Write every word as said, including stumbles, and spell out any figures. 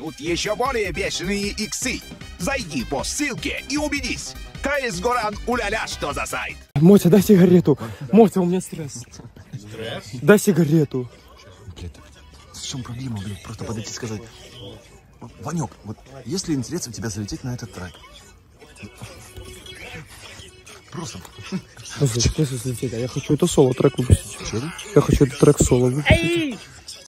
ждут еще более бешеные иксы. Зайди по ссылке и убедись. КС Горан уля-ля, что за сайт. Мотя, дай сигарету. Мотя, у меня стресс. Стресс? Дай сигарету. Блядь, в чем проблема, блядь? Просто подойти и сказать: Ванек, вот есть ли интерес у тебя залететь на этот трек? Просто. Слушай, а я хочу это соло трек выпустить. Че? Я хочу этот трек соло выпустить.